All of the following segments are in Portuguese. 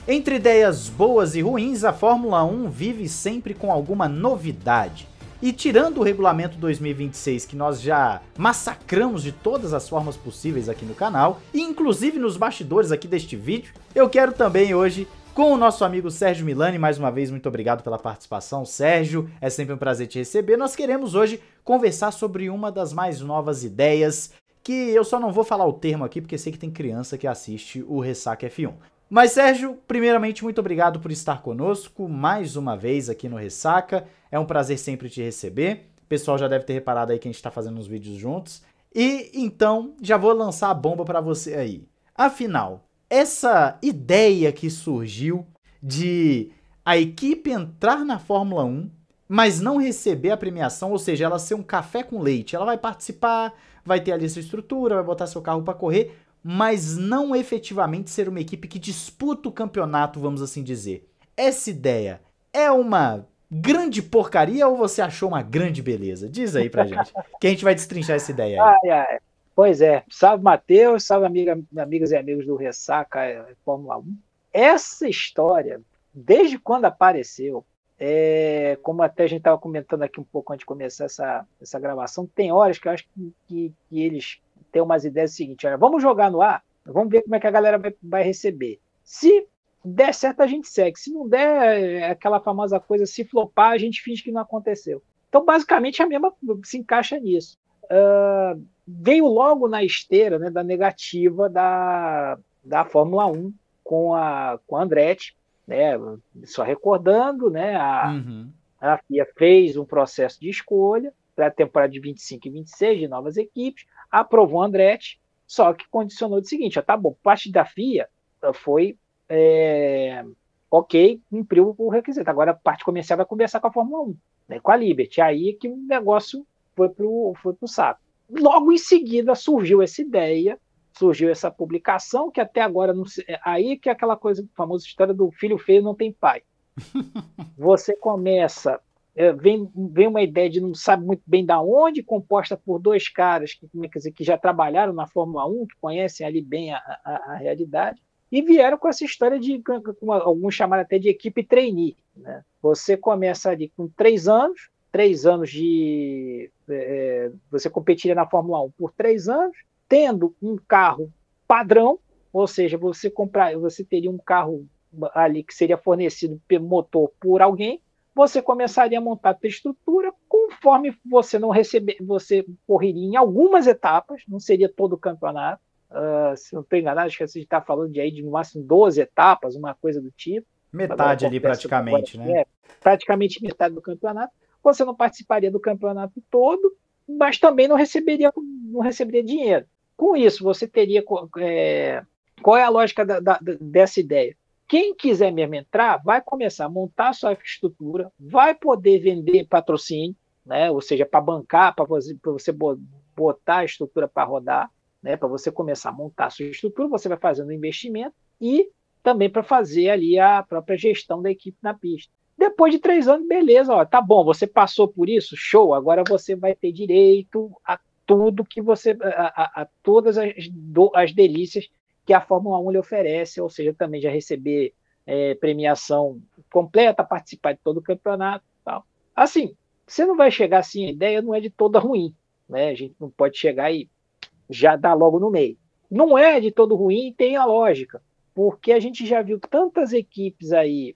Entre ideias boas e ruins, a Fórmula 1 vive sempre com alguma novidade. E tirando o regulamento 2026 que nós já massacramos de todas as formas possíveis aqui no canal, e inclusive nos bastidores aqui deste vídeo, eu quero também hoje, com o nosso amigo Sérgio Milani, mais uma vez muito obrigado pela participação, Sérgio, é sempre um prazer te receber. Nós queremos hoje conversar sobre uma das mais novas ideias, que eu só não vou falar o termo aqui porque sei que tem criança que assiste o Ressaca F1. Mas Sérgio, primeiramente muito obrigado por estar conosco mais uma vez aqui no Ressaca, é um prazer sempre te receber, o pessoal já deve ter reparado aí que a gente tá fazendo uns vídeos juntos, e então já vou lançar a bomba pra você aí. Afinal, essa ideia que surgiu de a equipe entrar na Fórmula 1, mas não receber a premiação, ou seja, ela ser um café com leite, ela vai participar, vai ter ali sua estrutura, vai botar seu carro pra correr, mas não efetivamente ser uma equipe que disputa o campeonato, vamos assim dizer. Essa ideia é uma grande porcaria ou você achou uma grande beleza? Diz aí pra gente, que a gente vai destrinchar essa ideia aí. Ai, ai. Pois é, salve Matheus, salve amigas e amigos do Ressaca Fórmula 1. Essa história, desde quando apareceu, como até a gente estava comentando aqui um pouco antes de começar essa gravação, tem horas que eu acho que eles têm umas ideias seguintes: olha, vamos jogar no ar, vamos ver como é que a galera vai receber. Se der certo, a gente segue. Se não der, é aquela famosa coisa, se flopar, a gente finge que não aconteceu. Então, basicamente, a mesma se encaixa nisso. Veio logo na esteira, né, da negativa da Fórmula 1 com a Andretti, né, só recordando, né, a FIA fez um processo de escolha para a temporada de 25 e 26 de novas equipes, aprovou a Andretti, só que condicionou o seguinte: tá bom, parte da FIA foi ok, cumpriu o requisito, agora a parte comercial vai conversar com a Fórmula 1, né, com a Liberty, aí que o negócio foi pro saco. Logo em seguida surgiu essa ideia, surgiu essa publicação, que até agora não sei, aí que é aquela coisa, a famosa história do filho feio não tem pai. Você começa, vem uma ideia de não sabe muito bem da onde, composta por dois caras que já trabalharam na Fórmula 1, que conhecem ali bem a realidade, e vieram com essa história de, como alguns chamaram até de equipe trainee, né? Você começa ali com 3 anos de... você competiria na Fórmula 1 por 3 anos, tendo um carro padrão, ou seja, você teria um carro ali que seria fornecido pelo motor por alguém, você começaria a montar a sua estrutura, conforme você não receber, você correria em algumas etapas, não seria todo o campeonato, se não estou enganado, acho que você está falando de no máximo 12 etapas, uma coisa do tipo. Metade ali praticamente, né? Praticamente metade do campeonato. Você não participaria do campeonato todo, mas também não receberia dinheiro. Com isso, você teria... qual é a lógica dessa ideia? Quem quiser mesmo entrar, vai começar a montar a sua estrutura, vai poder vender patrocínio, né? Ou seja, para bancar, para você botar a estrutura para rodar, né? Para você começar a montar a sua estrutura, você vai fazendo investimento e também para fazer ali a própria gestão da equipe na pista. Depois de 3 anos, beleza, ó, tá bom, você passou por isso, show, agora você vai ter direito a tudo que você, a todas as delícias que a Fórmula 1 lhe oferece, ou seja, também já receber premiação completa, participar de todo o campeonato e tal. Assim, você não vai chegar assim, a ideia não é de toda ruim, né? A gente não pode chegar e já dar logo no meio. Não é de todo ruim, tem a lógica, porque a gente já viu tantas equipes aí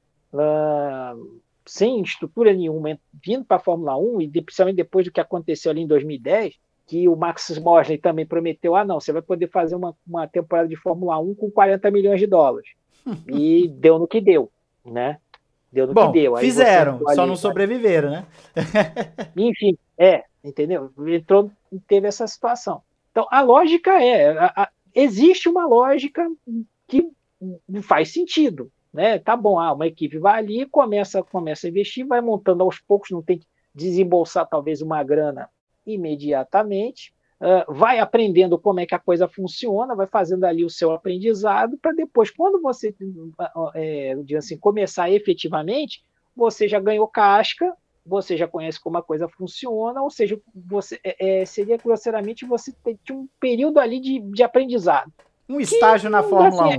sem estrutura nenhuma vindo para a Fórmula 1, e principalmente depois do que aconteceu ali em 2010, que o Max Mosley também prometeu, não, você vai poder fazer uma temporada de Fórmula 1 com 40 milhões de dólares. E deu no que deu, né? Deu no que deu. Aí fizeram, só não sobreviveram, né? Enfim, entendeu? Teve essa situação. Então, a lógica existe uma lógica que faz sentido, né? Tá bom, uma equipe vai ali, começa a investir, vai montando aos poucos, não tem que desembolsar talvez uma grana imediatamente, vai aprendendo como é que a coisa funciona, vai fazendo ali o seu aprendizado, para depois, quando você assim, começar efetivamente, você já ganhou casca, você já conhece como a coisa funciona, ou seja, seria grosseiramente você tinha um período ali de aprendizado. Um estágio na Fórmula 1.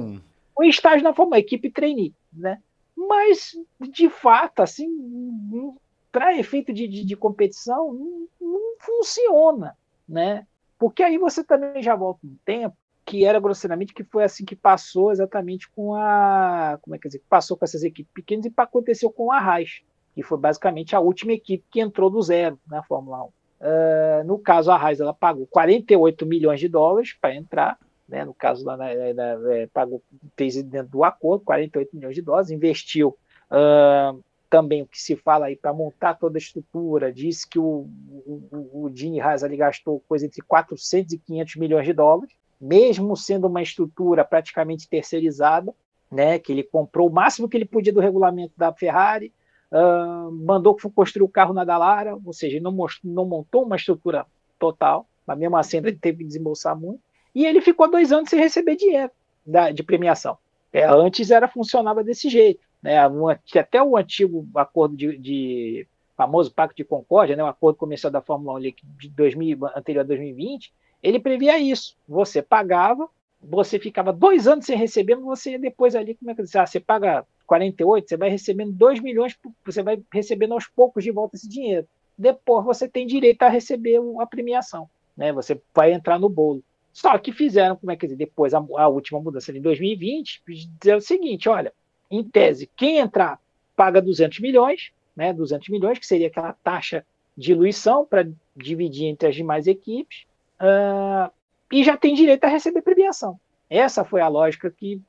um estágio na Fórmula 1, equipe trainee, né? Mas, de fato, assim, para efeito de competição, não funciona, né? Porque aí você também já volta um tempo que era grosseiramente que foi assim que passou exatamente com a, como é que dizer, passou com essas equipes pequenas e aconteceu com a Haas, que foi basicamente a última equipe que entrou do zero na Fórmula 1. No caso, a Haas ela pagou 48 milhões de dólares para entrar, né? No caso, lá pagou, fez dentro do acordo 48 milhões de dólares, investiu também o que se fala aí para montar toda a estrutura, disse que o Gene Haas ali gastou coisa entre 400 e 500 milhões de dólares, mesmo sendo uma estrutura praticamente terceirizada, né? Que ele comprou o máximo que ele podia do regulamento da Ferrari, mandou construir o carro na Dallara, ou seja, ele não montou uma estrutura total, mas mesmo assim ele teve que desembolsar muito, e ele ficou 2 anos sem receber dinheiro de premiação. Antes funcionava desse jeito, né? Até o antigo acordo famoso Pacto de Concórdia, né? O acordo comercial da Fórmula 1 anterior a 2020, ele previa isso. Você pagava, você ficava 2 anos sem receber, você depois ali, como é que você paga 48, você vai recebendo 2 milhões, você vai recebendo aos poucos de volta esse dinheiro. Depois você tem direito a receber a premiação, né? Você vai entrar no bolo. Só que fizeram, como é que dizer, depois a última mudança em 2020, dizer o seguinte, olha, em tese, quem entrar paga 200 milhões, né? 200 milhões, que seria aquela taxa de diluição para dividir entre as demais equipes, e já tem direito a receber premiação. Essa foi a lógica que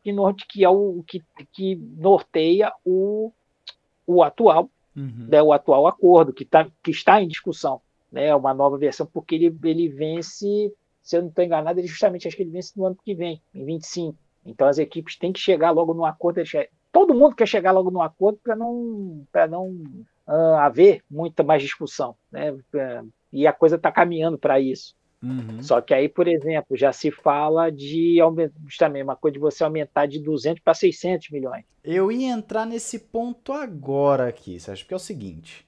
norteia o atual, né, o atual acordo, que está em discussão, né, uma nova versão, porque ele vence, se eu não estou enganado, acho que ele vence no ano que vem, em 25. Então as equipes têm que chegar logo no acordo, todo mundo quer chegar logo no acordo para não haver muita mais discussão, né, e a coisa está caminhando para isso. Só que aí, por exemplo, já se fala de justamente uma coisa de você aumentar de 200 para 600 milhões. Eu ia entrar nesse ponto agora aqui, Sérgio, porque é o seguinte.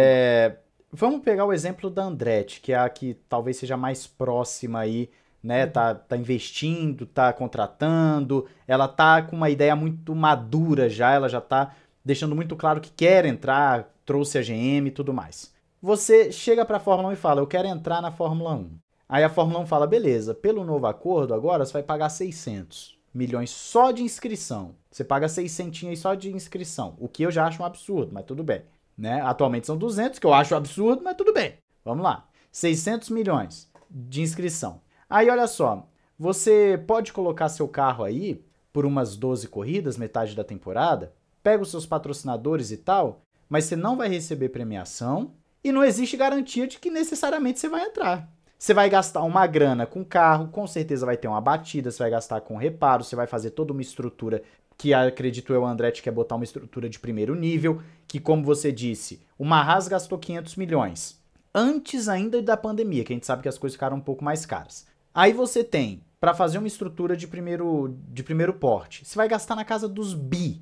Vamos pegar o exemplo da Andretti, que é a que talvez seja mais próxima aí, né? Tá investindo, tá contratando, ela tá com uma ideia muito madura já, ela já tá deixando muito claro que quer entrar, trouxe a GM e tudo mais. Você chega pra Fórmula 1 e fala, eu quero entrar na Fórmula 1. Aí a Fórmula 1 fala, beleza, pelo novo acordo agora você vai pagar 600 milhões só de inscrição. Você paga 600 aí só de inscrição, o que eu já acho um absurdo, mas tudo bem. Né? Atualmente são 200, que eu acho um absurdo, mas tudo bem. Vamos lá. 600 milhões de inscrição. Aí olha só, você pode colocar seu carro aí por umas 12 corridas, metade da temporada, pega os seus patrocinadores e tal, mas você não vai receber premiação e não existe garantia de que necessariamente você vai entrar. Você vai gastar uma grana com carro, com certeza vai ter uma batida, você vai gastar com reparo, você vai fazer toda uma estrutura que, acredito eu, o Andretti quer botar uma estrutura de primeiro nível, que, como você disse, uma Haas gastou 500 milhões. Antes ainda da pandemia, que a gente sabe que as coisas ficaram um pouco mais caras. Aí você tem, para fazer uma estrutura de primeiro porte, você vai gastar na casa dos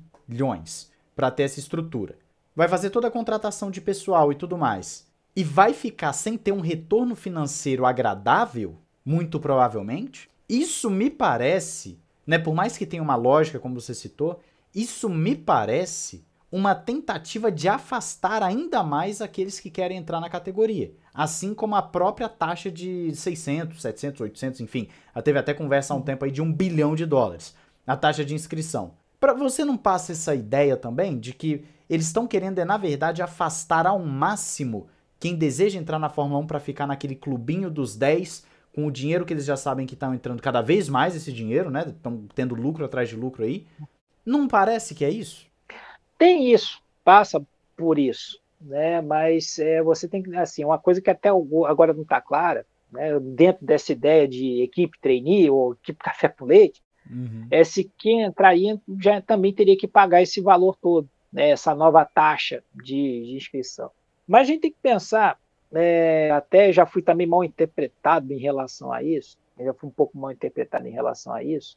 bilhões para ter essa estrutura. Vai fazer toda a contratação de pessoal e tudo mais. E vai ficar sem ter um retorno financeiro agradável, muito provavelmente. Isso me parece, né, por mais que tenha uma lógica, como você citou, isso me parece uma tentativa de afastar ainda mais aqueles que querem entrar na categoria. Assim como a própria taxa de 600, 700, 800, enfim. Teve até conversa há um tempo aí de $1 bilhão. A taxa de inscrição. Para você não passa essa ideia também de que eles estão querendo, na verdade, afastar ao máximo quem deseja entrar na Fórmula 1 para ficar naquele clubinho dos 10, com o dinheiro que eles já sabem que estão entrando cada vez mais esse dinheiro, né? Estão tendo lucro atrás de lucro aí. Não parece que é isso? Tem isso, passa por isso, né? Mas você tem que, assim, uma coisa que até agora não está clara, né? Dentro dessa ideia de equipe trainee ou equipe café com leite, é se quem entraria já também teria que pagar esse valor todo, né? Essa nova taxa de inscrição. Mas a gente tem que pensar, até já fui também mal interpretado em relação a isso, já fui um pouco mal interpretado em relação a isso,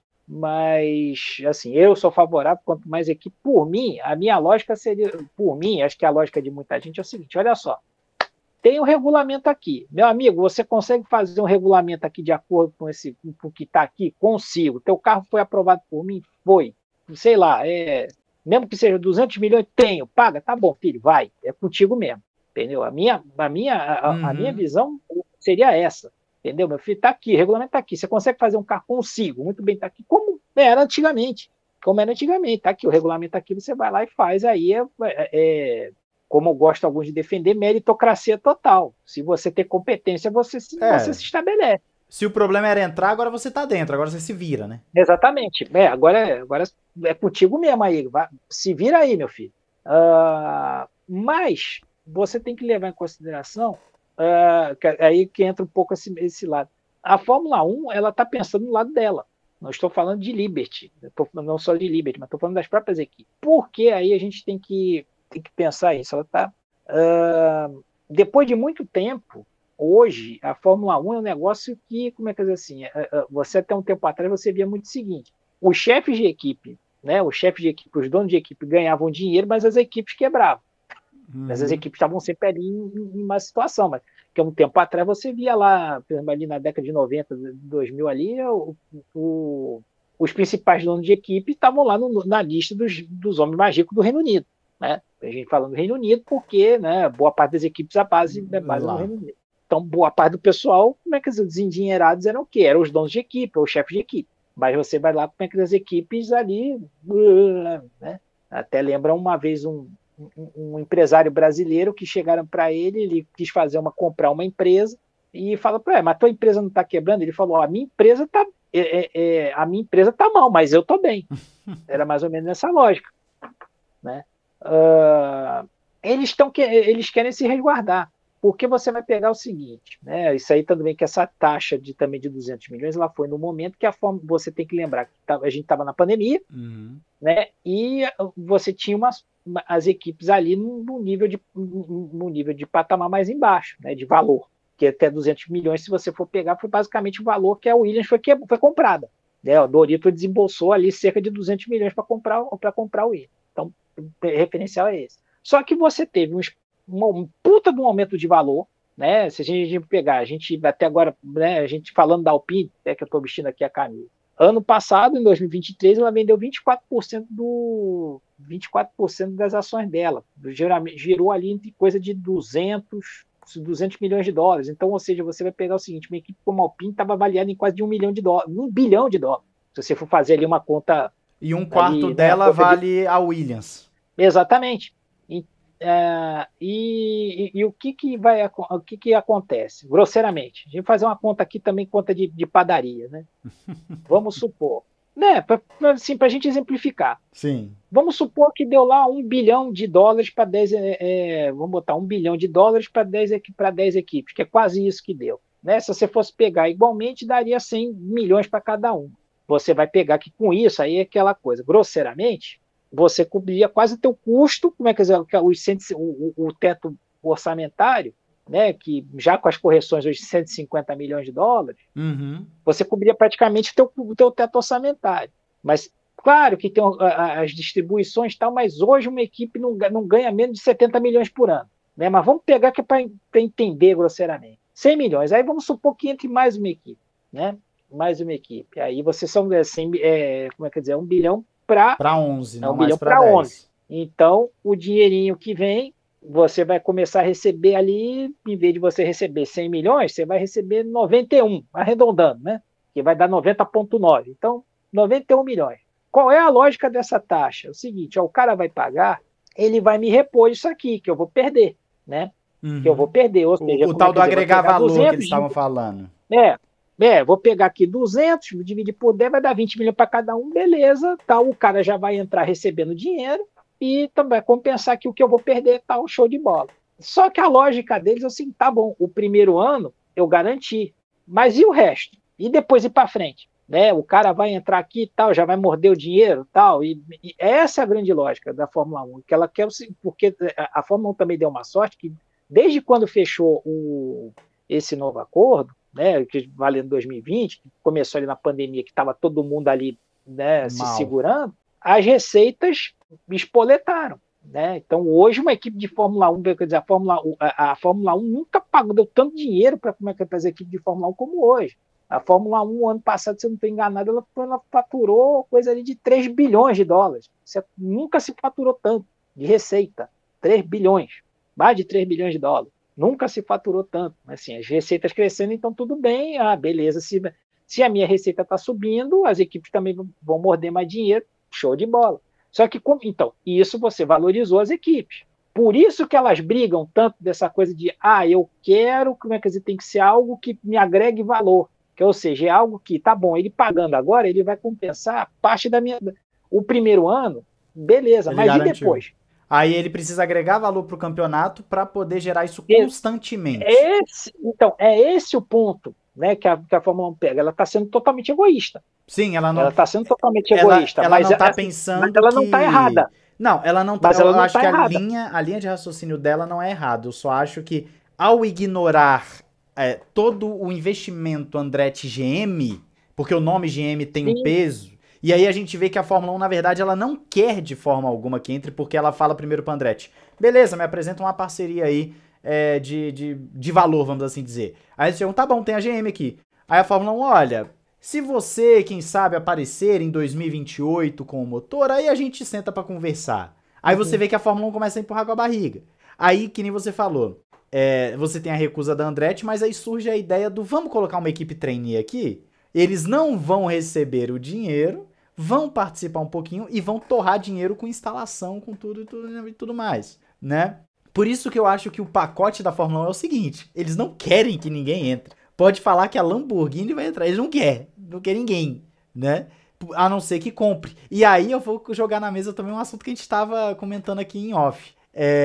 mas, assim, eu sou favorável, quanto mais equipe, por mim, a minha lógica seria, por mim, acho que a lógica de muita gente é o seguinte, olha só, tem um regulamento aqui, meu amigo, você consegue fazer um regulamento aqui de acordo com o que está aqui? Consigo. Teu carro foi aprovado por mim? Foi. sei lá, mesmo que seja 200 milhões, tenho, paga, tá bom, filho, vai, é contigo mesmo, entendeu? A minha visão seria essa, entendeu? Meu filho, tá aqui, o regulamento tá aqui, você consegue fazer um carro consigo, muito bem, tá aqui, como era antigamente, tá aqui, o regulamento tá aqui, você vai lá e faz, aí como eu gosto alguns de defender, meritocracia total. Se você tem competência, você se estabelece. Se o problema era entrar, agora você tá dentro, agora você se vira, né? Exatamente. Agora é contigo mesmo aí. Se vira aí, meu filho. Mas você tem que levar em consideração, aí que entra um pouco esse lado. A Fórmula 1, ela está pensando no lado dela. Não estou falando de Liberty, não só de Liberty, mas estou falando das próprias equipes. Porque aí a gente tem que pensar isso. Ela tá, depois de muito tempo, hoje, a Fórmula 1 é um negócio que, como é que eu dizer assim, você até um tempo atrás você via muito o seguinte, os chefes de equipe, né, os donos de equipe ganhavam dinheiro, mas as equipes quebravam. Mas as equipes estavam sempre ali em uma situação, mas que um tempo atrás você via lá, por exemplo, ali na década de 90, 2000 ali, os principais donos de equipe estavam lá na lista dos homens mais ricos do Reino Unido, né? A gente falando do Reino Unido porque, né, boa parte das equipes a base no Reino Unido. Então, boa parte do pessoal, como é que os endinheirados eram o quê? Eram os donos de equipe, ou os chefes de equipe. Mas você vai lá, como é que as equipes ali, né? Até lembra uma vez um empresário brasileiro que chegaram para ele quis comprar uma empresa e fala para ele, mas tua empresa não está quebrando? Ele falou, a minha empresa tá mal, mas eu tô bem. Era mais ou menos nessa lógica, né? Eles querem se resguardar, porque você vai pegar o seguinte, né? Isso aí também, que essa taxa também de 200 milhões, ela foi no momento que você tem que lembrar que a gente estava na pandemia, né? E você tinha as equipes ali no nível de patamar mais embaixo, né? De valor, que até 200 milhões, se você for pegar, foi basicamente o valor que a Williams foi comprada, né? O Dorito desembolsou ali cerca de 200 milhões para comprar o Williams. Então, o referencial é esse. Só que você teve um puta de um aumento de valor, né? Se a gente pegar, a gente até agora, né, a gente falando da Alpine, que eu estou vestindo aqui a camisa. Ano passado, em 2023, ela vendeu 24% das ações dela. Girou ali entre coisa de 200 milhões de dólares. Então, ou seja, você vai pegar o seguinte, uma equipe como a Alpine estava avaliada em quase de $1 bilhão. Se você for fazer ali uma conta... E um quarto ali, dela, né, vale a Williams. Exatamente. E o que acontece? Grosseiramente, a gente vai fazer uma conta aqui também, conta de padaria, né? Vamos supor, né? Assim, para a gente exemplificar. Sim. Vamos supor que deu lá $1 bilhão para 10. Vamos botar $1 bilhão para 10 equipes, que é quase isso que deu. Né? Se você fosse pegar igualmente, daria 100 milhões para cada um. Você vai pegar que com isso aí é aquela coisa, grosseiramente, você cobria quase o teu custo, como é que o teto orçamentário, né, que já com as correções hoje $150 milhões, você cobria praticamente o teu teto orçamentário. Mas, claro que tem as distribuições e tal, mas hoje uma equipe não ganha menos de 70 milhões por ano. Né? Mas vamos pegar que é para entender grosseiramente. 100 milhões, aí vamos supor que entre mais uma equipe, né? Mais uma equipe. Aí você são, como é que dizer, 1 bilhão para 11, não 1 bilhão para 11. Então, o dinheirinho que vem, você vai começar a receber ali, em vez de você receber 100 milhões, você vai receber 91, arredondando, né? Que vai dar 90,9. Então, 91 milhões. Qual é a lógica dessa taxa? É o seguinte, o cara vai pagar, ele vai me repor isso aqui, que eu vou perder, né? Que eu vou perder. Ou seja, o tal do agregar valor 200, que eles estavam falando. Vou pegar aqui 200, dividir por 10, vai dar 20 milhões para cada um, beleza, tal, o cara já vai entrar recebendo dinheiro e também vai compensar que o que eu vou perder, tal, show de bola. Só que a lógica deles é assim, tá bom, o primeiro ano eu garanti, mas e o resto? E depois ir para frente? Né? O cara vai entrar aqui e tal, já vai morder o dinheiro tal, e essa é a grande lógica da Fórmula 1, que ela quer, porque a Fórmula 1 também deu uma sorte que desde quando fechou esse novo acordo, né, que valendo 2020, que começou ali na pandemia, que estava todo mundo ali, né, se segurando, as receitas espoletaram. Né? Então, hoje, uma equipe de Fórmula 1, quer dizer, a Fórmula 1 nunca deu tanto dinheiro para as equipes de Fórmula 1 como hoje. A Fórmula 1, ano passado, se eu não estou enganado, ela faturou coisa ali de 3 bilhões de dólares. Nunca se faturou tanto de receita. 3 bilhões. Mais de 3 bilhões de dólares. Nunca se faturou tanto. Assim, as receitas crescendo, então tudo bem. Ah, beleza. Se a minha receita está subindo, as equipes também vão morder mais dinheiro. Show de bola. Só que, então, isso você valorizou as equipes. Por isso que elas brigam tanto dessa coisa de, eu quero, como é que tem que ser algo que me agregue valor. Que, ou seja, é algo que, tá bom, ele pagando agora, ele vai compensar parte da minha... O primeiro ano, beleza, Ele mas garantiu. e depois? Aí ele precisa agregar valor para o campeonato para poder gerar isso constantemente. Então, é esse o ponto, né, que a Fórmula 1 pega. Ela está sendo totalmente egoísta. Sim, ela não... Ela está sendo totalmente egoísta. Ela mas não está pensando mas ela não está errada. Não, ela não tá. Mas ela eu não acho tá que errada. a linha de raciocínio dela não é errada. Eu só acho que ao ignorar todo o investimento Andretti GM, porque o nome GM tem um peso, e aí a gente vê que a Fórmula 1, na verdade, ela não quer de forma alguma que entre, porque ela fala primeiro para Andretti, beleza, me apresenta uma parceria aí de valor, vamos assim dizer. Aí eles chegam, tá bom, tem a GM aqui. Aí a Fórmula 1, olha, se você, quem sabe, aparecer em 2028 com o motor, aí a gente senta pra conversar. Aí você vê que a Fórmula 1 começa a empurrar com a barriga. Aí, que nem você falou, você tem a recusa da Andretti, mas aí surge a ideia do vamos colocar uma equipe trainee aqui? Eles não vão receber o dinheiro, vão participar um pouquinho e vão torrar dinheiro com instalação, com tudo e tudo mais, né? Por isso que eu acho que o pacote da Fórmula 1 é o seguinte, eles não querem que ninguém entre. Pode falar que a Lamborghini vai entrar, eles não quer ninguém, né? A não ser que compre. E aí eu vou jogar na mesa também um assunto que a gente estava comentando aqui em off.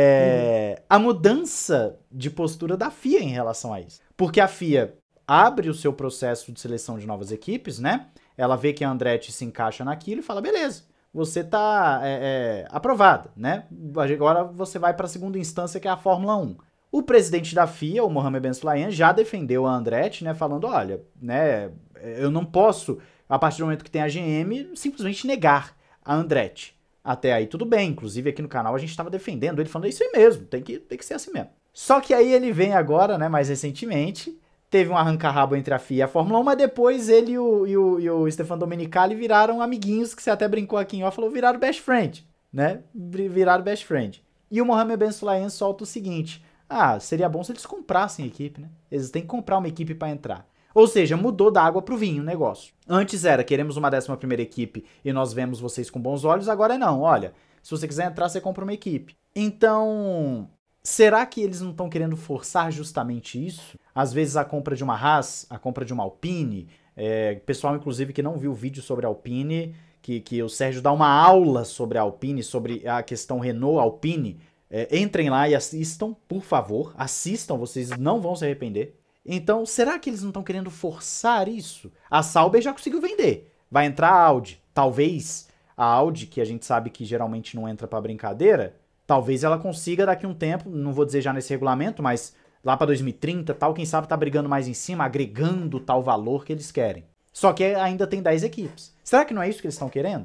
A mudança de postura da FIA em relação a isso. Porque a FIA abre o seu processo de seleção de novas equipes, né? Ela vê que a Andretti se encaixa naquilo e fala, beleza, você tá aprovada, né? Agora você vai para a segunda instância, que é a Fórmula 1. O presidente da FIA, o Mohammed Ben Sulayem, já defendeu a Andretti, né, falando, olha, né, eu não posso, a partir do momento que tem a GM, simplesmente negar a Andretti. Até aí tudo bem, inclusive aqui no canal a gente estava defendendo ele, falando, é isso aí mesmo, tem que ser assim mesmo. Só que aí ele vem agora, né, mais recentemente, teve um arranca-rabo entre a FIA e a Fórmula 1, mas depois ele e o Stefano Domenicali viraram amiguinhos, que você até brincou aqui em off, falou, viraram best friend, né, viraram best friend. E o Mohammed Ben Sulayem solta o seguinte... seria bom se eles comprassem a equipe, né? Eles têm que comprar uma equipe para entrar. Ou seja, mudou da água pro vinho o negócio. Antes era, queremos uma 11ª equipe e nós vemos vocês com bons olhos, agora não, olha, se você quiser entrar, você compra uma equipe. Então, será que eles não estão querendo forçar justamente isso? Às vezes a compra de uma Haas, a compra de uma Alpine, pessoal inclusive que não viu o vídeo sobre a Alpine, que o Sérgio dá uma aula sobre a Alpine, sobre a questão Renault-Alpine, entrem lá e assistam, por favor. Assistam, vocês não vão se arrepender. Então, será que eles não estão querendo forçar isso? A Sauber já conseguiu vender. Vai entrar a Audi. Talvez a Audi, que a gente sabe que geralmente não entra pra brincadeira, talvez ela consiga daqui a um tempo, não vou dizer já nesse regulamento, mas lá pra 2030 tal, quem sabe tá brigando mais em cima, agregando tal valor que eles querem. Só que ainda tem 10 equipes. Será que não é isso que eles estão querendo?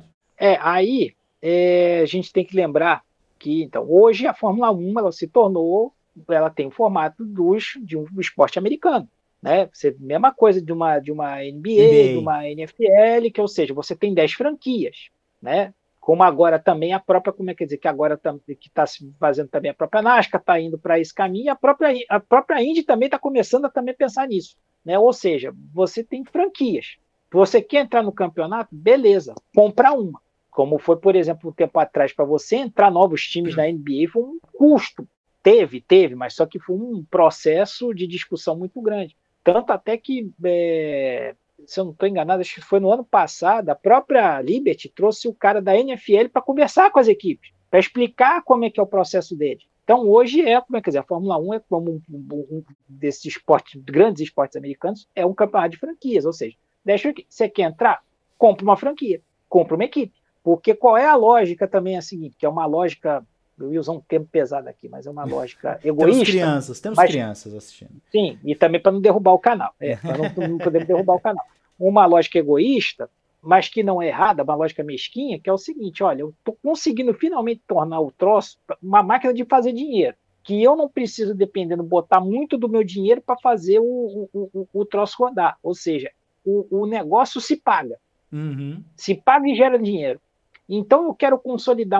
Aí a gente tem que lembrar que, então, hoje a Fórmula 1 ela tem o formato de um esporte americano, né? Mesma coisa de uma NBA, de uma NFL, que, ou seja, você tem 10 franquias, né? Como agora também a própria, que agora que está se fazendo também a própria NASCAR está indo para esse caminho, a própria Indy também está começando a também pensar nisso, né? Ou seja, você tem franquias. Você quer entrar no campeonato? Beleza, compra uma. Como foi, por exemplo, um tempo atrás, para você entrar novos times na NBA, foi um custo. Teve, mas só que foi um processo de discussão muito grande. Tanto até que, se eu não estou enganado, acho que foi no ano passado, a própria Liberty trouxe o cara da NFL para conversar com as equipes, para explicar como é que é o processo deles. Então, hoje a Fórmula 1 é como um desses esportes, grandes esportes americanos, é um campeonato de franquias, ou seja, você quer entrar? Compra uma franquia, compra uma equipe. Porque qual é a lógica também é a seguinte, que é uma lógica, eu ia usar um termo pesado aqui, mas é uma lógica egoísta. Temos crianças assistindo. Sim, e também para não derrubar o canal, para não poder derrubar o canal. Uma lógica egoísta, mas que não é errada, uma lógica mesquinha, que é o seguinte, olha, eu estou conseguindo finalmente tornar o troço uma máquina de fazer dinheiro, que eu não preciso, dependendo, botar muito do meu dinheiro para fazer o troço rodar. Ou seja, o negócio se paga. Uhum. Se paga e gera dinheiro. Então eu quero consolidar,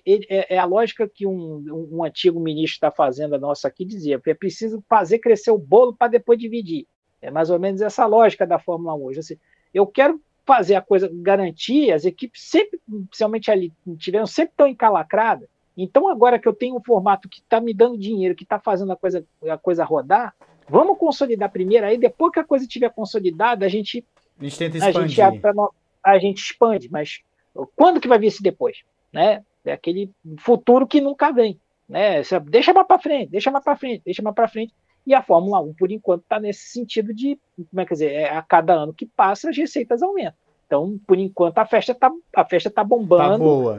é a lógica que um antigo ministro está fazendo, a nossa aqui, dizia, é preciso fazer crescer o bolo para depois dividir. É mais ou menos essa lógica da Fórmula 1 hoje. Assim, eu quero fazer a coisa, garantir, as equipes sempre, principalmente ali, tiveram sempre tão encalacradas. Então agora que eu tenho um formato que está me dando dinheiro, que está fazendo a coisa rodar, vamos consolidar primeiro, aí depois que a coisa estiver consolidada, A gente tenta a gente expandir. a gente expande, mas quando que vai vir esse depois? Né? É aquele futuro que nunca vem. Né? Deixa mais para frente, deixa mais para frente, deixa mais para frente. E a Fórmula 1, por enquanto, está nesse sentido de, como é que dizer, a cada ano que passa, as receitas aumentam. Então, por enquanto, a festa tá bombando. Tá boa.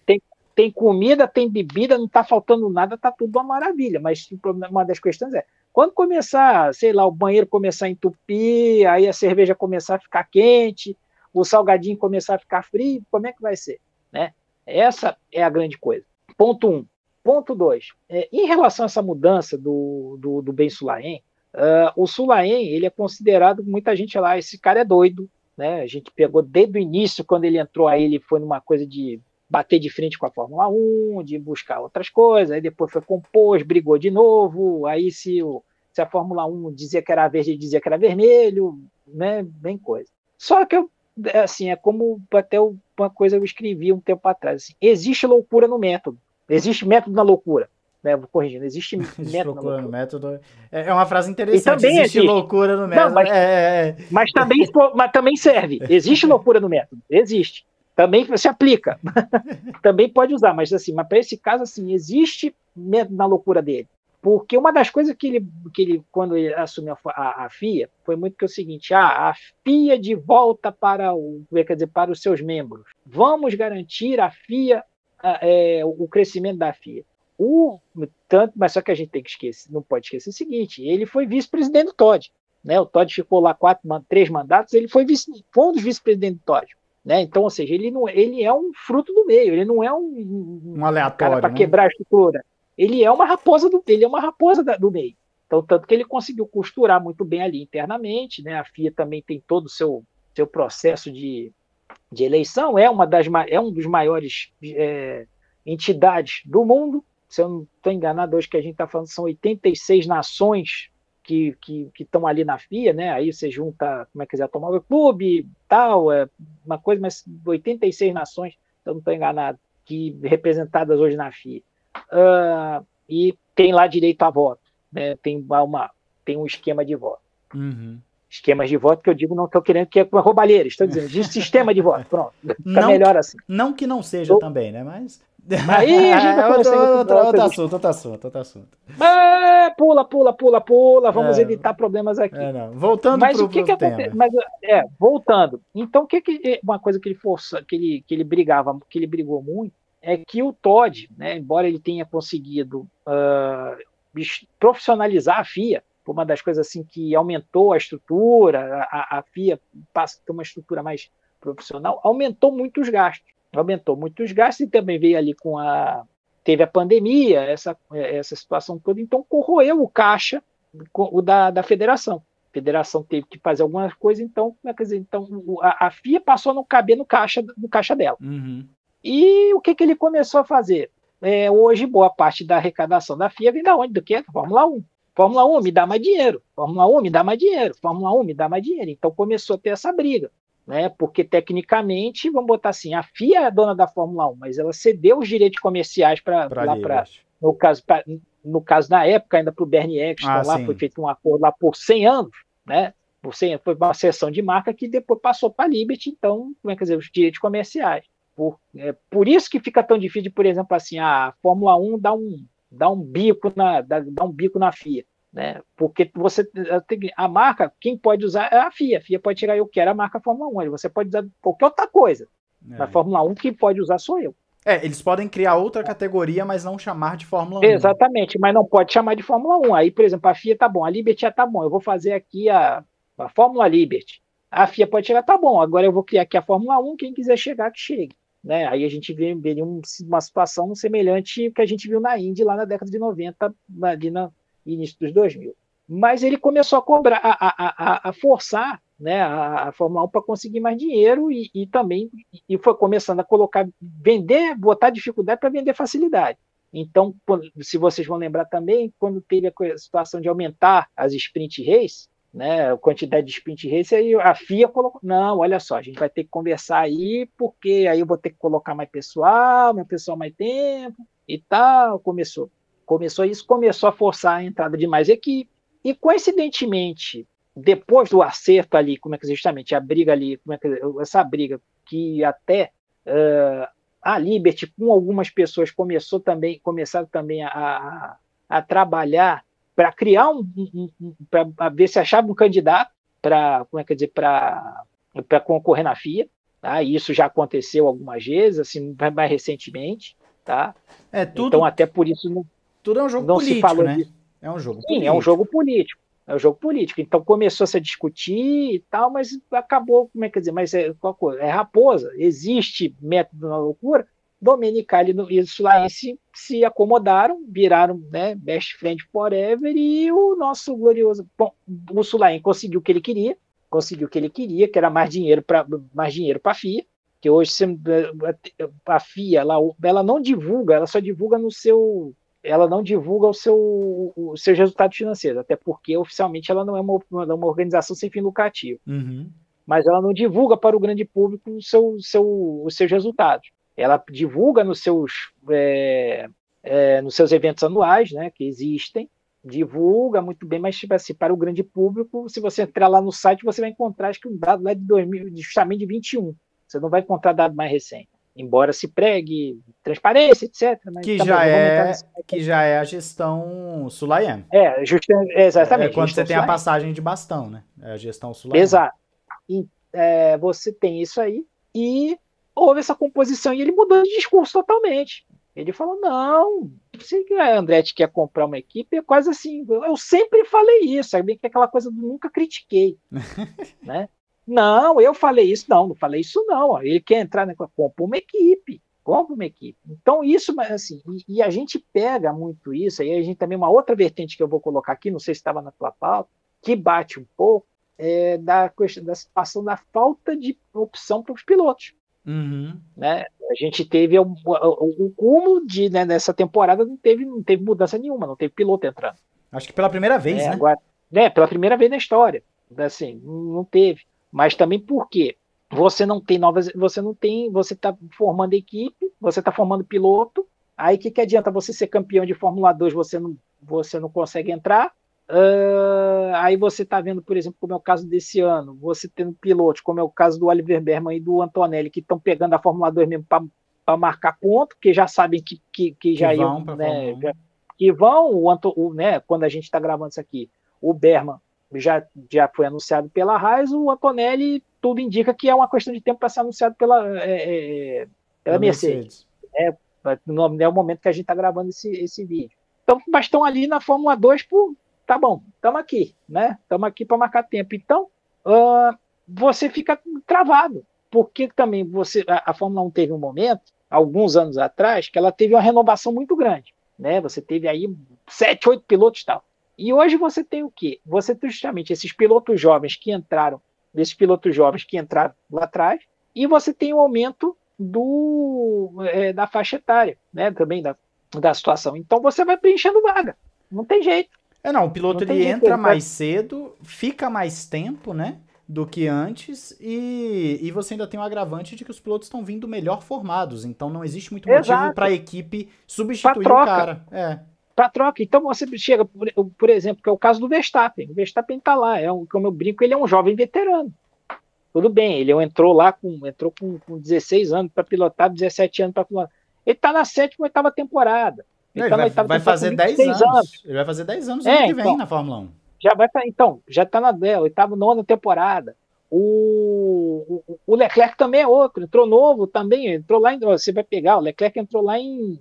Tem comida, tem bebida, não está faltando nada, está tudo uma maravilha. Mas uma das questões é, quando começar, sei lá, o banheiro começar a entupir, aí a cerveja começar a ficar quente, o salgadinho começar a ficar frio, como é que vai ser? Né? Essa é a grande coisa. Ponto 1. Ponto 2. Em relação a essa mudança do Ben Sulayem, o Sulayem, ele é considerado, muita gente lá, esse cara é doido. Né? A gente pegou desde o início, quando ele entrou aí, ele foi numa coisa de bater de frente com a Fórmula 1, de buscar outras coisas, aí depois foi compor, brigou de novo, aí se a Fórmula 1 dizia que era verde, ele dizia que era vermelho, né? Bem coisa. Só que assim, é como até uma coisa eu escrevi um tempo atrás, assim, existe loucura no método, existe método na loucura, né? Vou corrigindo, existe método na loucura. No método. É uma frase interessante, também existe loucura no método. Não, mas também serve, existe loucura no método, existe. Também se aplica, também pode usar, mas assim, mas para esse caso, assim, existe método na loucura dele. Porque uma das coisas que ele quando ele assumiu a FIA, foi muito que o seguinte, a FIA de volta para para os seus membros. Vamos garantir a FIA, o crescimento da FIA. Mas só que a gente tem que esquecer, não pode esquecer o seguinte, ele foi vice-presidente do Todd. Né? O Todd ficou lá 3 mandatos, ele foi um dos vice-presidentes do Todd. Né? Então, ou seja, ele é um fruto do meio, ele não é um aleatório, cara para né? quebrar a estrutura. Ele é uma raposa do meio. Então, tanto que ele conseguiu costurar muito bem ali internamente, né? A FIA também tem todo o seu processo de eleição, é um dos maiores entidades do mundo. Se eu não estou enganado, hoje que a gente está falando, são 86 nações que estão ali na FIA, né? Aí você junta, como é que quiser, Automóvel Clube, tal, uma coisa, mas 86 nações, se eu não estou enganado, representadas hoje na FIA. E tem lá direito a voto, né? Tem um esquema de voto. Uhum. Esquemas de voto que eu digo, não estou querendo que é uma roubalheira, estou dizendo, existe sistema de voto, pronto, fica melhor assim. Não que não seja também, né? Mas... Aí a gente outro assunto. Pula, vamos evitar problemas aqui. Voltando mas o que acontece? Voltando. Então, uma coisa que ele força, que ele brigou muito, é que o Todd, né, embora ele tenha conseguido profissionalizar a FIA, por uma das coisas assim que aumentou a estrutura, a FIA passa a ter uma estrutura mais profissional, aumentou muito os gastos e também veio ali teve a pandemia, essa situação toda, então corroeu o caixa da federação. A federação teve que fazer algumas coisas, então, quer dizer, então a FIA passou a não caber no caixa dela. Uhum. E o que ele começou a fazer? Hoje, boa parte da arrecadação da FIA vem da onde? Do que? Fórmula 1. Fórmula 1 me dá mais dinheiro. Fórmula 1 me dá mais dinheiro. Fórmula 1 me dá mais dinheiro. Então começou a ter essa briga. Né? Porque tecnicamente, vamos botar assim, a FIA é a dona da Fórmula 1, mas ela cedeu os direitos comerciais no caso na época ainda para o Bernie Eccleston, lá foi feito um acordo lá por 100 anos, né? Foi uma cessão de marca que depois passou para a Liberty, então, como é que dizer, os direitos comerciais. Por isso que fica tão difícil, por exemplo, assim, a Fórmula 1 dá um bico na FIA. Né? Porque a marca, quem pode usar é a FIA. A FIA pode tirar, eu quero a marca Fórmula 1. Você pode usar qualquer outra coisa. Na Fórmula 1, quem pode usar sou eu. Eles podem criar outra categoria, mas não chamar de Fórmula 1. Exatamente, mas não pode chamar de Fórmula 1. Aí, por exemplo, a FIA tá bom, a Liberty já tá bom. Eu vou fazer aqui a Fórmula Liberty. A FIA pode chegar, tá bom. Agora eu vou criar aqui a Fórmula 1, quem quiser chegar, que chegue. Né? Aí a gente veria uma situação semelhante que a gente viu na Indy lá na década de 90, ali no início dos 2000. Mas ele começou a cobrar, a forçar né, a Fórmula 1 para conseguir mais dinheiro e também foi começando a colocar, vender, botar dificuldade para vender facilidade. Então, se vocês vão lembrar também, quando teve a situação de aumentar as sprint race, né, a quantidade de sprint race, aí a FIA colocou, não, olha só, a gente vai ter que conversar aí, porque aí eu vou ter que colocar mais pessoal mais tempo e tal, começou isso, começou a forçar a entrada de mais equipe, e coincidentemente, depois do acerto ali, como é que justamente a briga ali, como é que essa briga que até a Liberty com algumas pessoas começaram também a trabalhar para criar para ver se achava um candidato para, como é que dizer, para concorrer na FIA, tá? Isso já aconteceu algumas vezes, assim, mais recentemente, tá? Então até por isso tudo é um jogo não político, se falou né? disso. É um jogo Sim, político. é um jogo político. É um jogo político. Então começou-se a discutir e tal, mas acabou, como é que dizer, mas é raposa, existe método na loucura. Domenicali e Sulaense se acomodaram, viraram, né, best friend forever, e o nosso glorioso, bom, o Sulaen conseguiu o que ele queria, que era mais dinheiro para a FIA, que hoje a FIA ela não divulga, ela só divulga ela não divulga os seus resultados financeiros, até porque oficialmente ela não é uma organização sem fim lucrativo. Uhum. Mas ela não divulga para o grande público os seus resultados. Ela divulga nos seus eventos anuais, né, que existem, divulga muito bem, mas tipo assim, para o grande público, se você entrar lá no site, você vai encontrar acho que um dado lá de justamente de 21. Você não vai encontrar dado mais recente. Embora se pregue transparência, etc. Mas que já é a gestão Sulaim. Exatamente. É quando você tem a passagem de bastão, né? É a gestão Sulaim. Exato. Você tem isso aí, e houve essa composição, e ele mudou de discurso totalmente. Ele falou, não, se a Andretti quer comprar uma equipe, é quase assim, eu sempre falei isso, sabe? Que é aquela coisa do nunca critiquei, né? Não, eu falei isso, não falei isso não, ele quer entrar, né? Compra uma equipe. Então isso, assim, e a gente pega muito isso, aí a gente também, uma outra vertente que eu vou colocar aqui, não sei se estava na tua pauta, que bate um pouco, da situação da falta de opção para os pilotos. Uhum. Né? A gente teve o cúmulo né, nessa temporada, não teve mudança nenhuma, não teve piloto entrando. Acho que pela primeira vez, né? Agora, pela primeira vez na história. Assim, não teve. Mas também porque você não tem você está formando equipe, você está formando piloto, aí o que adianta você ser campeão de Fórmula 2, você não consegue entrar. Aí você está vendo, por exemplo, como é o caso desse ano, você tendo pilotos, como é o caso do Oliver Berman e do Antonelli, que estão pegando a Fórmula 2 mesmo para marcar ponto, que já sabem que já iam, né, que vão, né, quando a gente está gravando isso aqui, o Berman já foi anunciado pela Haas, o Antonelli, tudo indica que é uma questão de tempo para ser anunciado pela Mercedes. Não é o momento que a gente está gravando esse vídeo. Então, mas estão ali na Fórmula 2 tá bom, estamos aqui, né? Estamos aqui para marcar tempo. Então, você fica travado, porque também a Fórmula 1 teve um momento, alguns anos atrás, que ela teve uma renovação muito grande, né? Você teve aí 7, 8 pilotos e tal. E hoje você tem o quê? Você tem justamente esses pilotos jovens que entraram lá atrás, e você tem o aumento da faixa etária, né? Também da situação. Então você vai preenchendo vaga. Não tem jeito. O piloto ele entra mais cedo, fica mais tempo, né, do que antes, e você ainda tem o agravante de que os pilotos estão vindo melhor formados, então não existe muito motivo para a equipe substituir o cara. Para troca. Então você chega, por exemplo, que é o caso do Verstappen. O Verstappen está lá, como eu brinco, ele é um jovem veterano. Tudo bem, ele entrou com 16 anos para pilotar, 17 anos para pilotar. Ele está na 7ª, 8ª temporada. Ele vai fazer 10 anos. Ele vai fazer 10 anos no ano que vem na Fórmula 1. Já está na 8ª, 9ª temporada. O Leclerc também é outro, entrou novo também, entrou lá você vai pegar, o Leclerc entrou lá em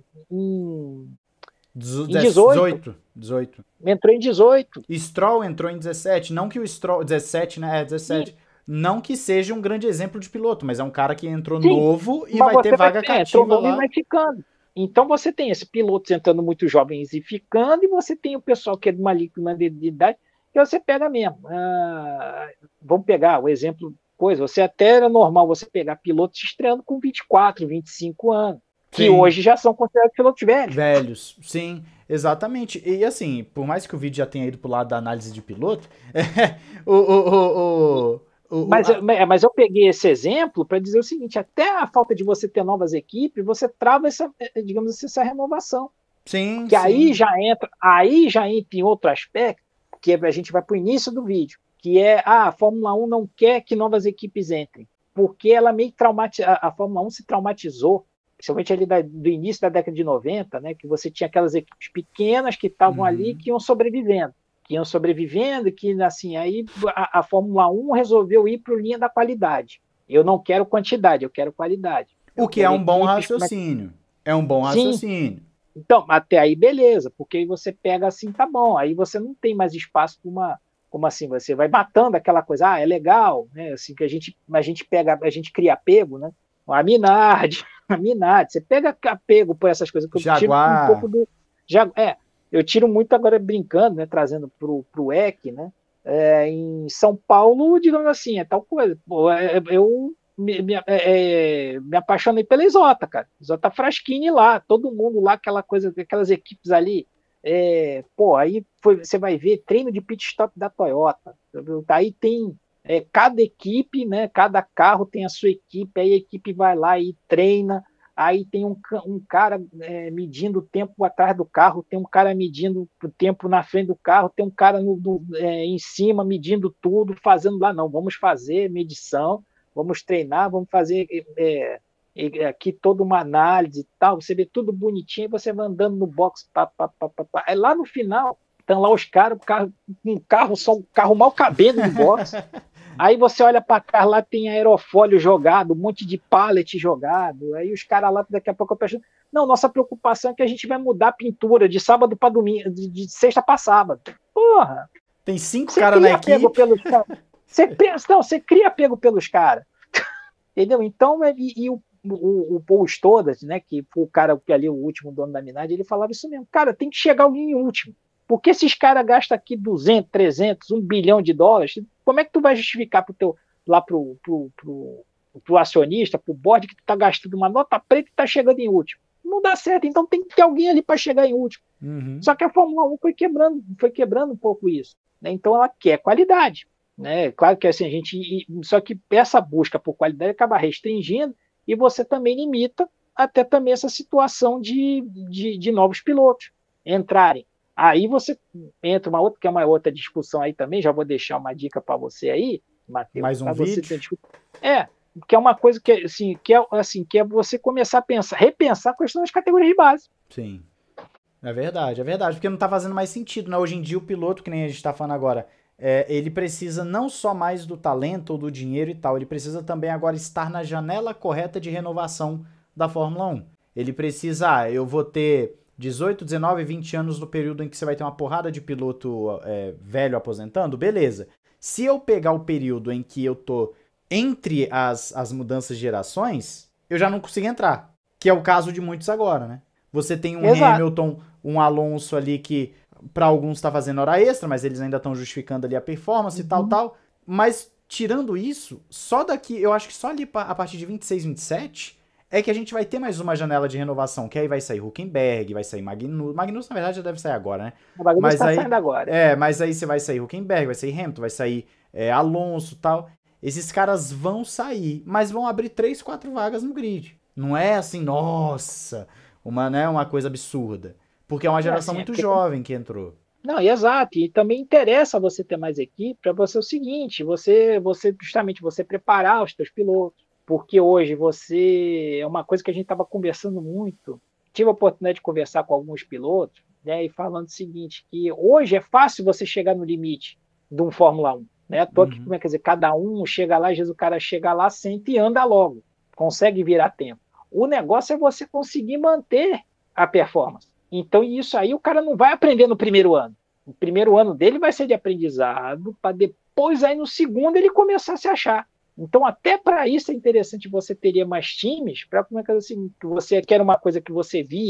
18. Entrou em 18. Stroll entrou em 17, não que o Stroll, 17, né? 17. Sim. Não que seja um grande exemplo de piloto, mas é um cara que entrou novo e vai ter vaga cativa lá. E vai ficando. Então você tem esses pilotos entrando muito jovens e ficando, e você tem o pessoal que é de uma líquida de idade. que você pega mesmo. Vamos pegar o exemplo, você até era normal você pegar pilotos estreando com 24, 25 anos, que Sim. hoje já são considerados pilotos velhos. Velhos, sim, exatamente. E assim, por mais que o vídeo já tenha ido pro lado da análise de piloto, o, o, mas eu peguei esse exemplo para dizer o seguinte: até a falta de você ter novas equipes, você trava essa, digamos assim, essa renovação. sim, Que sim. aí já entra em outro aspecto, que a gente vai para o início do vídeo, que é a Fórmula 1 não quer que novas equipes entrem, porque ela meio a Fórmula 1 se traumatizou, principalmente ali do início da década de 90, né, que você tinha aquelas equipes pequenas que estavam ali, que iam sobrevivendo, que assim, aí a Fórmula 1 resolveu ir para a linha da qualidade. Eu não quero quantidade, eu quero qualidade. O Eu que é quero um bom equipes, raciocínio. É um bom Sim, raciocínio. então, até aí beleza, porque aí você pega assim, tá bom, aí você não tem mais espaço para uma, como assim, você vai matando aquela coisa, é legal, né, assim, que a gente cria apego, né, a Minardi, a Minardi, você pega apego por essas coisas, que eu tiro um pouco Jaguar. eu tiro muito agora brincando, né, trazendo pro EC, né, em São Paulo, digamos assim, é tal coisa, pô, eu me apaixonei pela Isota, cara. Isota Fraschini lá, todo mundo lá, aquela coisa, aquelas equipes ali. Aí você vai ver treino de pit stop da Toyota. Aí tem cada equipe, né? Cada carro tem a sua equipe, aí a equipe vai lá e treina. Aí tem um cara medindo o tempo atrás do carro, tem um cara medindo o tempo na frente do carro, tem um cara em cima medindo tudo, fazendo lá, não, vamos fazer medição, vamos treinar, vamos fazer aqui toda uma análise e tal, você vê tudo bonitinho, você vai andando no box, Aí lá no final, estão lá os caras, um carro mal cabendo no box, aí você olha para cá, lá tem aerofólio jogado, um monte de pallet jogado, aí os caras lá, daqui a pouco eu penso, não, nossa preocupação é que a gente vai mudar a pintura de sábado para domingo, de sexta para sábado. Porra! Tem 5 caras na equipe. Você cria apego pelos caras. Entendeu? Então, o Paul Stoddart, né, que foi o cara que ali, o último dono da Minardi, ele falava isso mesmo. Cara, tem que chegar alguém em último. Porque esses caras gastam aqui 200, 300, $1 bilhão, como é que tu vai justificar pro acionista, pro board, que tu tá gastando uma nota preta e tá chegando em último? Não dá certo, então tem que ter alguém ali para chegar em último. Só que a Fórmula 1 foi quebrando um pouco isso, né? Então ela quer qualidade, né? Claro que assim, só que essa busca por qualidade acaba restringindo e você também limita até também essa situação de novos pilotos entrarem. Aí você entra que é uma outra discussão aí também, já vou deixar uma dica para você aí, Matheus. Mais um vídeo. Que é uma coisa que é você começar a repensar a questão das categorias de base. Sim. É verdade, porque não tá fazendo mais sentido, né? Hoje em dia o piloto, que nem a gente tá falando agora, ele precisa não só mais do talento ou do dinheiro e tal, ele precisa também agora estar na janela correta de renovação da Fórmula 1. Ele precisa, eu vou ter 18, 19, 20 anos no período em que você vai ter uma porrada de piloto velho aposentando, beleza. Se eu pegar o período em que eu tô entre as mudanças de gerações, eu já não consigo entrar, que é o caso de muitos agora, né? Você tem um Exato. Hamilton, um Alonso ali que para alguns tá fazendo hora extra, mas eles ainda estão justificando ali a performance e tal. Mas tirando isso, eu acho que só ali a partir de 26, 27 é que a gente vai ter mais uma janela de renovação, que aí vai sair Hülkenberg, vai sair Magnus na verdade já deve sair agora, né? O Magnus está saindo agora. Mas aí você vai sair Hülkenberg, vai sair Hamilton, vai sair Alonso e tal. Esses caras vão sair, mas vão abrir 3, 4 vagas no grid. Não é assim, nossa, uma coisa absurda. Porque é uma geração muito jovem que entrou. Não, exato. E também interessa você ter mais equipe para você o seguinte, você justamente você preparar os seus pilotos. Porque hoje é uma coisa que a gente estava conversando muito. Tive a oportunidade de conversar com alguns pilotos, né, e falando o seguinte, que hoje é fácil você chegar no limite de um Fórmula 1. Né? Quer dizer, cada um chega lá, às vezes o cara chega lá, senta e anda logo. Consegue virar tempo. O negócio é você conseguir manter a performance. Então, isso aí o cara não vai aprender no primeiro ano. O primeiro ano dele vai ser de aprendizado, para depois, aí no segundo, ele começar a se achar. Então, até para isso é interessante você teria mais times, para como é que assim, que você quer uma coisa que você via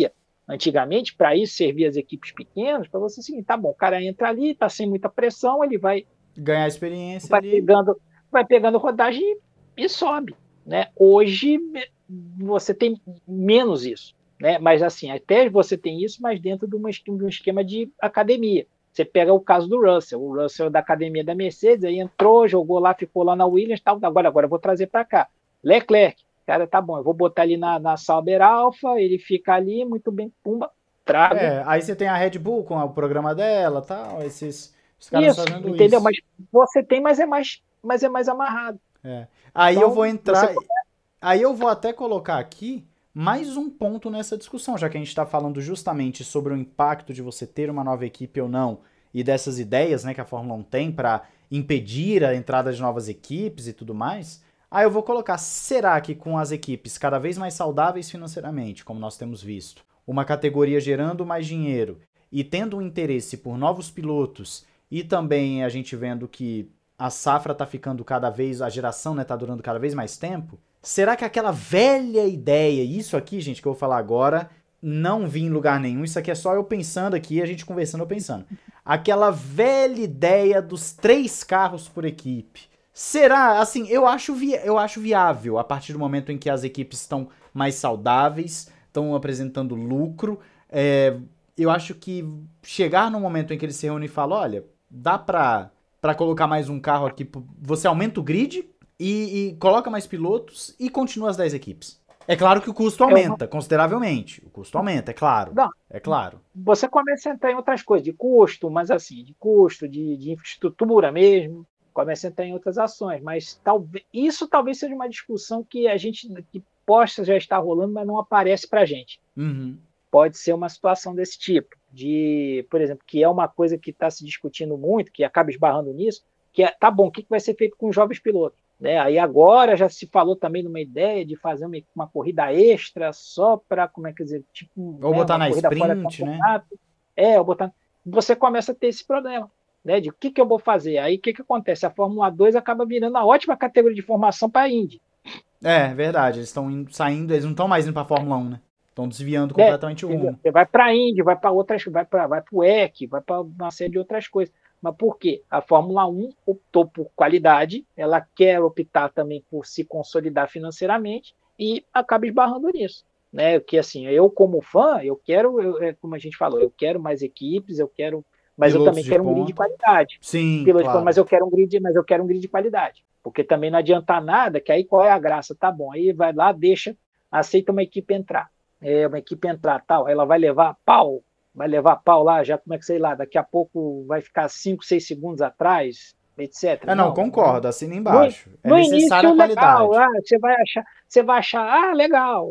antigamente, para isso servia as equipes pequenas, para você assim, tá bom, o cara entra ali, tá sem muita pressão, ele Ganhar experiência vai ali. pegando, vai pegando rodagem e sobe, né? Hoje você tem menos isso, né? Mas assim, até você tem isso, mas dentro de um esquema de academia. Você pega o caso do Russell, o Russell da academia da Mercedes, aí entrou, jogou lá, ficou lá na Williams, tal, agora eu vou trazer para cá. Leclerc, cara, tá bom, eu vou botar ali na Sauber Alpha, ele fica ali, muito bem, pumba, trago. Aí você tem a Red Bull com o programa dela, tal, os caras Isso, fazendo entendeu? isso. Mas você tem, mas é mais amarrado. Aí eu Então, vou você entrar, aí eu vou até colocar aqui mais um ponto nessa discussão, já que a gente está falando justamente sobre o impacto de você ter uma nova equipe ou não, e dessas ideias, né, que a Fórmula 1 tem para impedir a entrada de novas equipes e tudo mais. Aí eu vou colocar, será que com as equipes cada vez mais saudáveis financeiramente, como nós temos visto, uma categoria gerando mais dinheiro e tendo um interesse por novos pilotos, e também a gente vendo que a safra tá ficando cada vez, a geração, né, tá durando cada vez mais tempo, será que aquela velha ideia, isso aqui, gente, que eu vou falar agora, não vi em lugar nenhum, isso aqui é só eu pensando aqui, a gente conversando, eu pensando. Aquela velha ideia dos 3 carros por equipe. Será? Assim, eu acho viável a partir do momento em que as equipes estão mais saudáveis, estão apresentando lucro. Eu acho que chegar no momento em que eles se reúnem e falam, olha, dá pra colocar mais um carro aqui, você aumenta o grid e coloca mais pilotos e continua as 10 equipes. É claro que o custo aumenta consideravelmente. O custo aumenta, é claro. Não, É claro. você começa a entrar em outras coisas, de custo, mas assim, de custo, de infraestrutura mesmo, começa a entrar em outras ações. Mas isso talvez seja uma discussão que a gente que possa já estar rolando, mas não aparece para a gente. Uhum. Pode ser uma situação desse tipo, por exemplo, que é uma coisa que está se discutindo muito, que acaba esbarrando nisso, que é, tá bom, o que vai ser feito com os jovens pilotos? Né? Aí agora já se falou também numa ideia de fazer uma corrida extra só para, como é que dizer, tipo, ou né, botar uma na corrida fora do sprint, né? campeonato. Ou botar. Você começa a ter esse problema, né? De o que eu vou fazer? Aí o que acontece? A Fórmula 2 acaba virando uma ótima categoria de formação para a Indy. É, verdade. Eles estão saindo, eles não estão mais indo pra Fórmula 1, né? Estão desviando Né? completamente o rumo. Você vai para a Indy, vai para outras, vai para o WEC, vai para uma série de outras coisas. Mas por quê? A Fórmula 1 optou por qualidade, ela quer optar também por se consolidar financeiramente e acaba esbarrando nisso. Né? Que assim, eu como fã, como a gente falou, eu quero mais equipes, mas eu Pilotos também de quero um grid de ponta. qualidade. Sim, claro. Mas eu quero um grid de qualidade. Porque também não adianta nada, que aí qual é a graça? Tá bom, aí vai lá, aceita uma equipe entrar. Uma equipe entrar, tal, ela vai levar pau lá, já como é que sei lá, daqui a pouco vai ficar 5, 6 segundos atrás, etc. Não, concordo, assina No, embaixo. É no necessária início, a qualidade. legal, você vai achar, legal,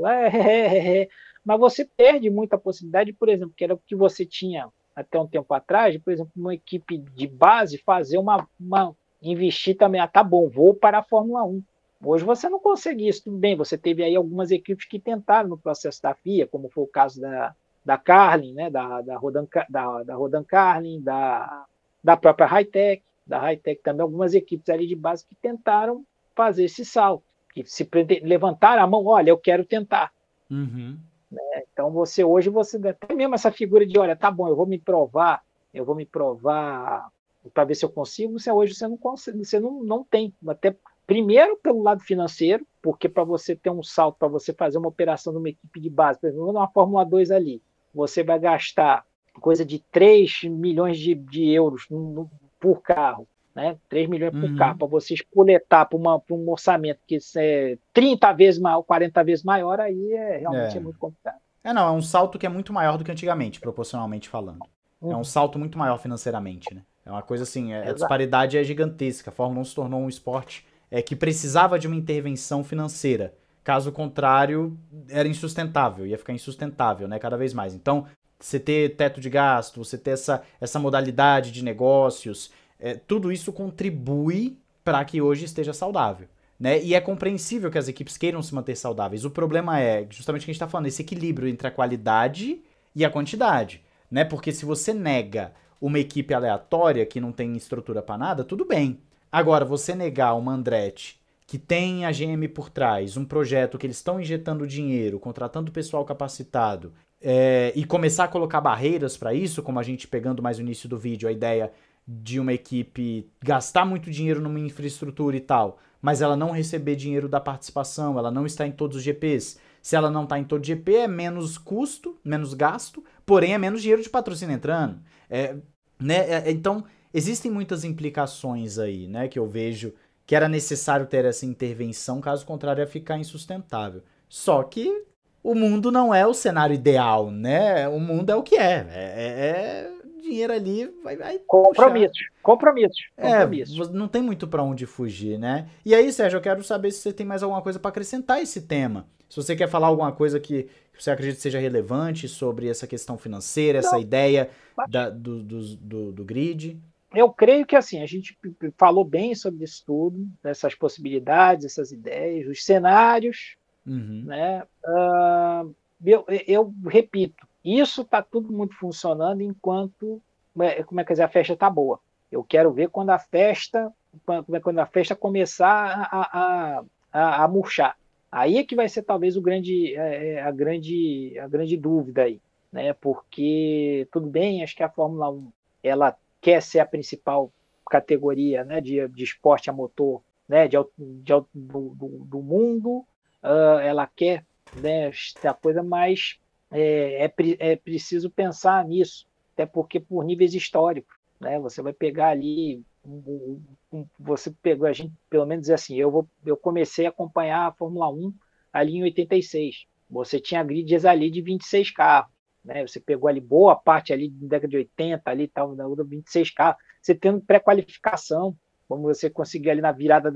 mas você perde muita possibilidade, por exemplo, que era o que você tinha até um tempo atrás, de, por exemplo, uma equipe de base fazer investir também, tá bom, vou para a Fórmula 1. Hoje você não consegue isso, tudo bem, você teve aí algumas equipes que tentaram no processo da FIA, como foi o caso da Carlin, né, da Rodan Carlin, da própria Hightech, também algumas equipes ali de base que tentaram fazer esse salto, que se levantaram a mão, olha, eu quero tentar. Uhum. Né? Então hoje você até mesmo essa figura de, olha, tá bom, eu vou me provar para ver se eu consigo, hoje você não consegue, você não tem, até primeiro pelo lado financeiro, porque para você ter um salto, para você fazer uma operação numa equipe de base, por exemplo, numa Fórmula 2 ali, você vai gastar coisa de 3 milhões de euros por carro, né? 3 milhões por carro, para você espoletar para um orçamento que é 30 vezes maior, 40 vezes maior, aí realmente é muito complicado. Não, é um salto que é muito maior do que antigamente, proporcionalmente falando. É um salto muito maior financeiramente, né? É uma coisa assim, a disparidade é gigantesca. A Fórmula 1 se tornou um esporte que precisava de uma intervenção financeira. Caso contrário, era insustentável, ia ficar insustentável, né, cada vez mais. Então, você ter teto de gasto, você ter essa modalidade de negócios, tudo isso contribui para que hoje esteja saudável. Né? E é compreensível que as equipes queiram se manter saudáveis. O problema é justamente o que a gente está falando, esse equilíbrio entre a qualidade e a quantidade. Né? Porque se você nega uma equipe aleatória que não tem estrutura para nada, tudo bem. Agora, você negar uma Andretti que tem a GM por trás, um projeto que eles estão injetando dinheiro, contratando pessoal capacitado, e começar a colocar barreiras para isso, como a gente pegando mais no início do vídeo, a ideia de uma equipe gastar muito dinheiro numa infraestrutura e tal, mas ela não receber dinheiro da participação, ela não está em todos os GPs. Se ela não está em todo GP, é menos custo, menos gasto, porém é menos dinheiro de patrocínio entrando. Então, existem muitas implicações aí, né, que eu vejo que era necessário ter essa intervenção, caso contrário ia ficar insustentável. Só que o mundo não é o cenário ideal, né? O mundo é o que é. Dinheiro ali vai Compromissos. Não tem muito pra onde fugir, né? E aí, Sérgio, eu quero saber se você tem mais alguma coisa pra acrescentar a esse tema. Se você quer falar alguma coisa que você acredita que seja relevante sobre essa questão financeira, essa ideia do grid. Eu creio que assim, a gente falou bem sobre isso tudo, essas possibilidades, essas ideias, os cenários, né? Eu repito, isso está tudo muito funcionando enquanto, como é que dizer, a festa está boa. Eu quero ver quando a festa começar a murchar. Aí é que vai ser talvez a grande dúvida aí, né? Porque tudo bem, acho que a Fórmula 1 ela quer ser a principal categoria, né, de esporte a motor, né, do mundo, ela quer, né, a coisa, mas é preciso pensar nisso, até porque por níveis históricos, né, você vai pegar ali, você pegou, a gente pelo menos assim, eu comecei a acompanhar a Fórmula 1 ali em 86, você tinha grids ali de 26 carros, né? Você pegou ali boa parte ali da década de 80, ali tal, da 26 carros, você tendo pré-qualificação, como você conseguiu ali na virada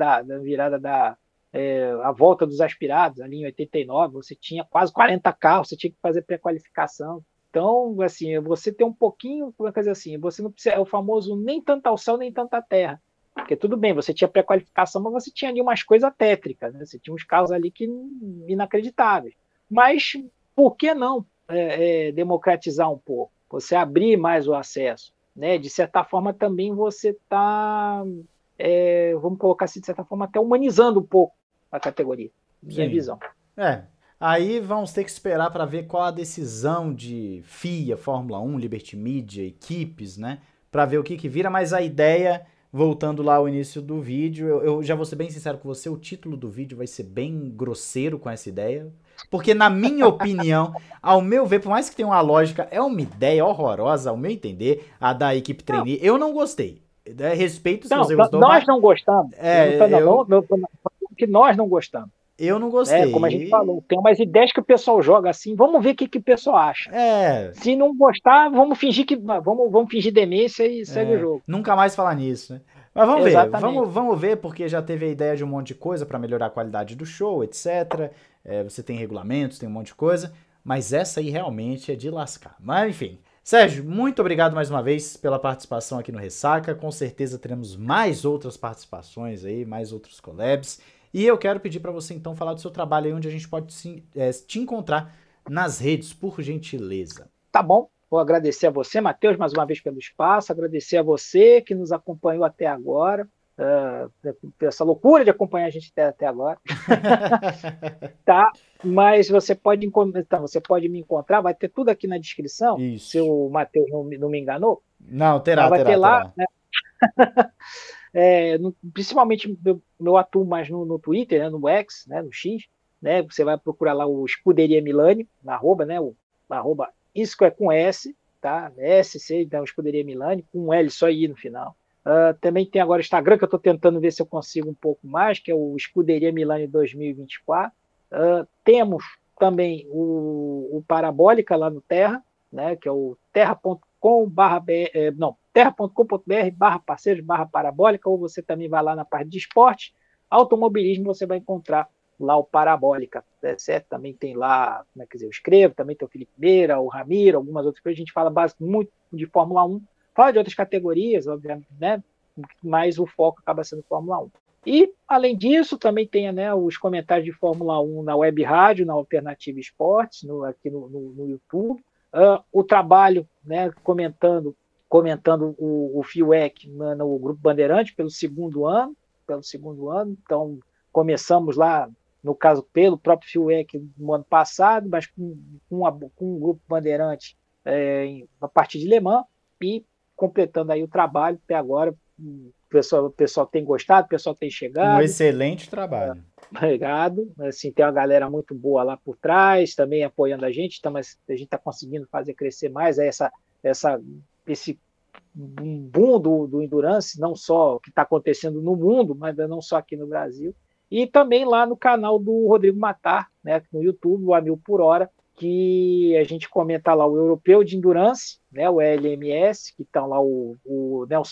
a volta dos aspirados, ali em 89, você tinha quase 40 carros, você tinha que fazer pré-qualificação. Então, assim, você tem um pouquinho, como é que dizer assim, você não precisa, é o famoso nem tanto ao céu, nem tanto à terra. Porque tudo bem, você tinha pré-qualificação, mas você tinha ali umas coisas tétricas, né? Você tinha uns carros ali que inacreditáveis. Mas por que não democratizar um pouco? Você abrir mais o acesso, né? De certa forma também você está, vamos colocar assim, de certa forma até humanizando um pouco a categoria, minha visão. Aí vamos ter que esperar para ver qual a decisão de FIA, Fórmula 1, Liberty Media, equipes, né? Para ver o que vira, mas a ideia, voltando lá ao início do vídeo, eu já vou ser bem sincero com você, o título do vídeo vai ser bem grosseiro com essa ideia, porque na minha opinião, ao meu ver, por mais que tenha uma lógica, é uma ideia horrorosa, ao meu entender, a da equipe trainee. Eu não gostei. Respeito se você gostou, nós não gostamos. Que nós não gostamos. Eu não gostei. Como a gente falou, tem umas ideias que o pessoal joga assim, vamos ver o que o pessoal acha. Se não gostar, vamos fingir demência e segue o jogo. Nunca mais falar nisso, né? Mas vamos ver, vamos ver, porque já teve a ideia de um monte de coisa para melhorar a qualidade do show, etc. Você tem regulamentos, tem um monte de coisa, mas essa aí realmente é de lascar. Mas enfim, Sérgio, muito obrigado mais uma vez pela participação aqui no Ressaca. Com certeza teremos mais outras participações aí, mais outros collabs. E eu quero pedir para você então falar do seu trabalho aí, onde a gente pode te encontrar nas redes, por gentileza. Tá bom, vou agradecer a você, Matheus, mais uma vez pelo espaço, agradecer a você que nos acompanhou até agora, essa loucura de acompanhar a gente até agora. Tá? Mas você pode me encontrar, vai ter tudo aqui na descrição. Isso. Se o Matheus não me enganou. Não, terá. Ter lá, né? Principalmente eu atuo mais no Twitter, né, no X, né, no X, né, você vai procurar lá o Scuderia Milani, na arroba, né, o arroba, isso é com S, tá, SC, então Scuderia Milani, com um L só aí no final. Também tem agora o Instagram, que eu estou tentando ver se eu consigo um pouco mais, que é o Scuderia Milani 2024. Temos também o Parabólica lá no Terra, né, que é o terra.com.br/parceiros/parabólica, ou você também vai lá na parte de esporte, automobilismo, você vai encontrar lá o Parabólica, certo? Também tem lá, eu escrevo, também tem o Felipe Meira, o Ramiro, algumas outras coisas, a gente fala muito de Fórmula 1, fala de outras categorias, obviamente, né? Mas o foco acaba sendo Fórmula 1. E, além disso, também tem, né, os comentários de Fórmula 1 na Web Rádio, na Alternativa Esportes, aqui no YouTube, o trabalho, né, comentando o FIUEC no Grupo Bandeirante pelo segundo ano, então começamos lá no caso pelo próprio Fiuec no ano passado, mas com um grupo bandeirante a partir de Le Mans, e completando aí o trabalho até agora. O pessoal tem gostado, o pessoal tem Um chegado. excelente trabalho. Obrigado. Assim, tem uma galera muito boa lá por trás, também apoiando a gente, então, mas a gente está conseguindo fazer crescer mais esse boom do Endurance, não só o que está acontecendo no mundo, mas não só aqui no Brasil. E também lá no canal do Rodrigo Matar, né, no YouTube, o A Mil por Hora, que a gente comenta lá o Europeu de Endurance, né, o LMS, que estão lá o Nelson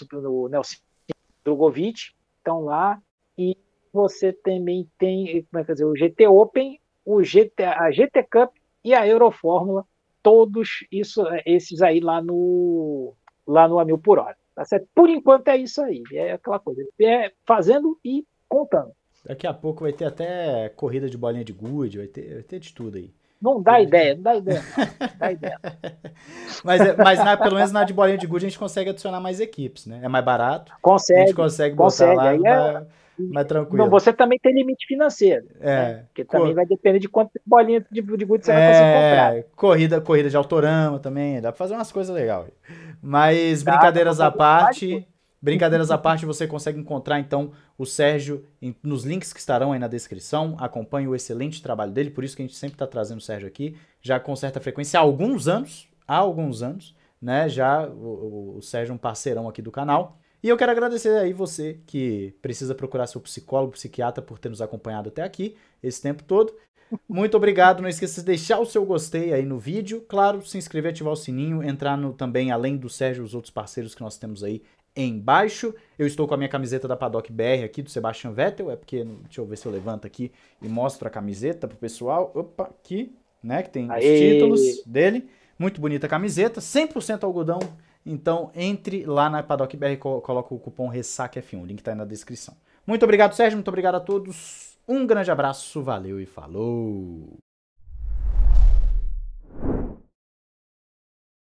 Drogovic, estão lá, e você também tem, como é que dizer, o GT Open, a GT Cup e a Eurofórmula, todos esses aí lá no A Mil por Hora. Tá certo? Por enquanto é isso aí, é aquela coisa, fazendo e contando. Daqui a pouco vai ter até corrida de bolinha de gude, vai ter de tudo aí. Não dá ideia, não. Dá ideia. Mas pelo menos na de bolinha de gude a gente consegue adicionar mais equipes, né? É mais barato. Consegue. A gente consegue botar lá mais tranquilo. Não, você também tem limite financeiro. Né? Porque também vai depender de quantas bolinhas de gude você vai conseguir comprar. Corrida de autorama também, dá pra fazer umas coisas legais. Mas brincadeiras à parte... Brincadeiras à parte, você consegue encontrar, então, o Sérgio nos links que estarão aí na descrição. Acompanhe o excelente trabalho dele, por isso que a gente sempre está trazendo o Sérgio aqui, já com certa frequência, há alguns anos, né? Já o Sérgio é um parceirão aqui do canal. E eu quero agradecer aí você que precisa procurar seu psicólogo, psiquiatra, por ter nos acompanhado até aqui, esse tempo todo. Muito obrigado, não esqueça de deixar o seu gostei aí no vídeo, claro, se inscrever, ativar o sininho, entrar também, além do Sérgio, os outros parceiros que nós temos aí embaixo. Eu estou com a minha camiseta da Paddock BR aqui, do Sebastian Vettel, porque, deixa eu ver se eu levanto aqui e mostro a camiseta pro pessoal. Opa, aqui, né, que tem os títulos dele. Muito bonita a camiseta, 100% algodão. Então, entre lá na Paddock BR e coloca o cupom RESSACAF1, o link tá aí na descrição. Muito obrigado, Sérgio, muito obrigado a todos. Um grande abraço, valeu e falou!